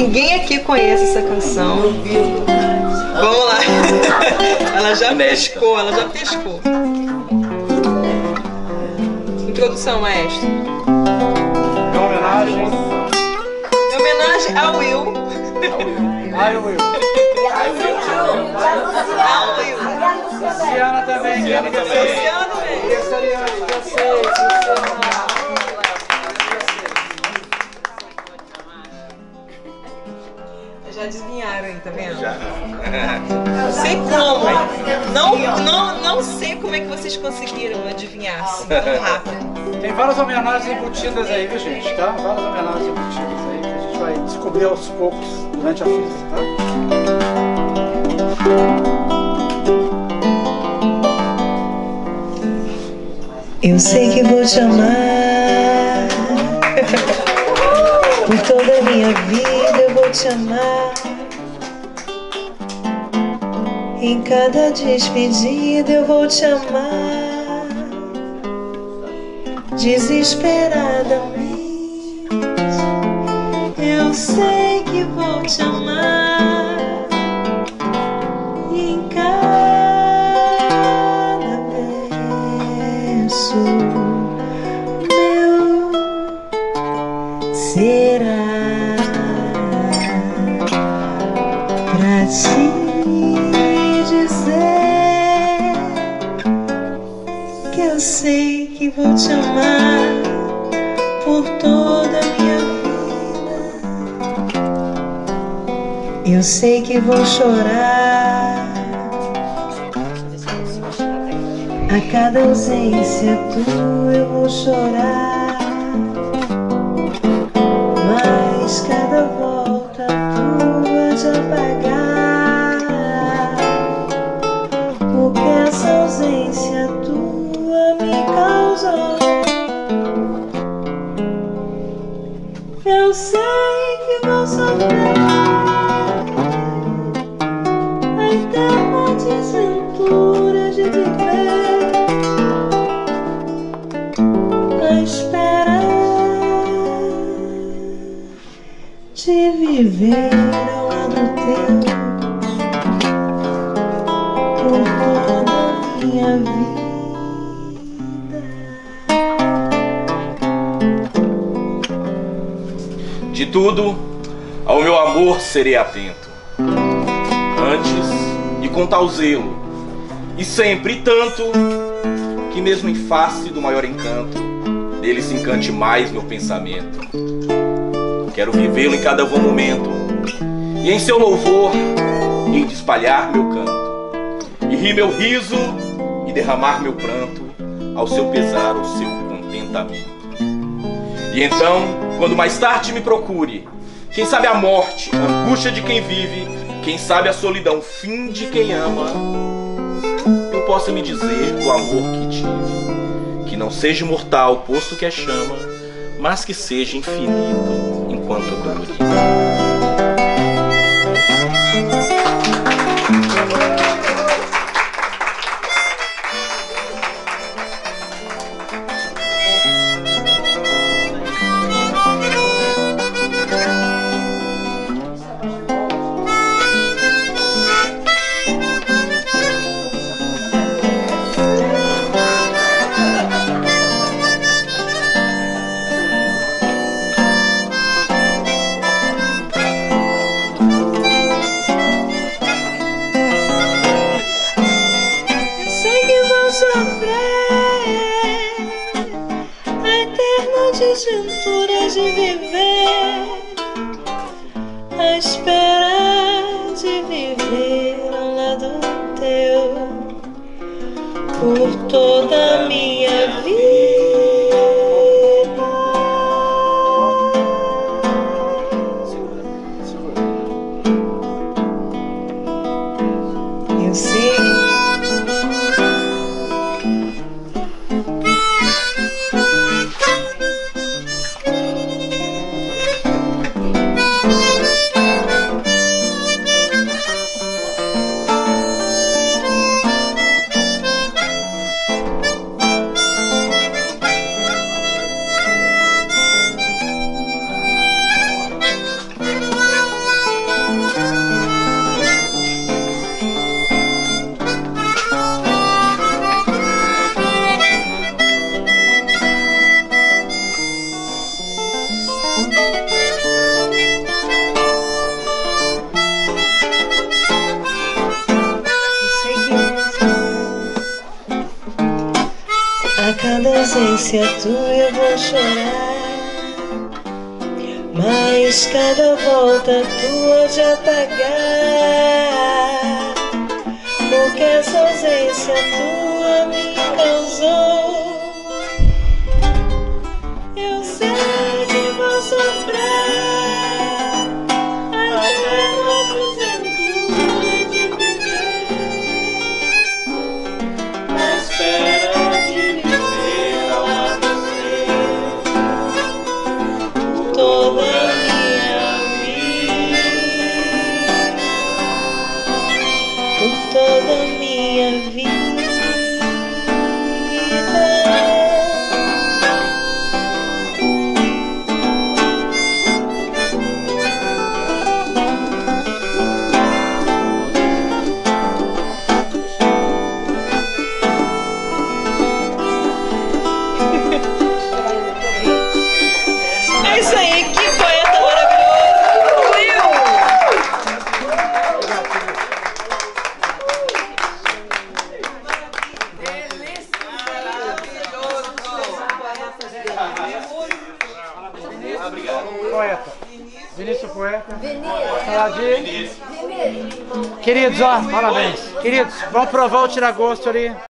Ninguém aqui conhece essa canção. Vamos lá. Ela já pescou, ela já pescou. Introdução, maestro. Em homenagem. Em homenagem ao Will. Ai, Will. Ao Will. Luciana também. Luciana também. Já adivinharam aí, tá vendo? Já. Não sei como. Não sei como é que vocês conseguiram adivinhar assim, tão rápido. Tem várias homenagens embutidas aí, viu, gente? Tá? Várias homenagens embutidas aí que a gente vai descobrir aos poucos durante a festa, tá? Eu sei que vou te amar. Por toda a minha vida eu vou te amar. Em cada despedida eu vou te amar. Desesperadamente eu sei que vou te amar. E em cada verso meu será pra te dizer que eu sei que vou te amar por toda a minha vida. Eu sei que vou chorar a cada ausência tua, eu vou chorar. Mas cada volta tua de apagar o que essa ausência tua me causou. Eu sei que vou sofrer a eterna desventura de viver a espera de viver ao lado teu por toda a minha vida. De tudo, ao meu amor serei atento, antes e com tal zelo, e sempre e tanto, que mesmo em face do maior encanto, dele se encante mais meu pensamento. Quero vivê-lo em cada bom momento, e em seu louvor hei de espalhar meu canto, e rir meu riso e derramar meu pranto, ao seu pesar, ao seu contentamento. E então, quando mais tarde me procure, quem sabe a morte, a angústia de quem vive, quem sabe a solidão, fim de quem ama, eu possa me dizer do amor que tive, que não seja imortal, posto que é chama, mas que seja infinito enquanto dure. Desventura de viver à espera de viver ao lado teu por toda a minha vida. Eu sei. ausência tua eu vou chorar, mas cada volta tua de apagar o que essa ausência tua me causou. Eu sei que vou sofrer até no aposento de viver, na espera de viver ao lado seu toda a minha vida, por toda a minha vida. É isso aí, que poeta maravilhoso! Will! Poeta. Vinícius Poeta. Vinícius. Queridos, ó, parabéns. Queridos, vamos provar o tira-gosto ali.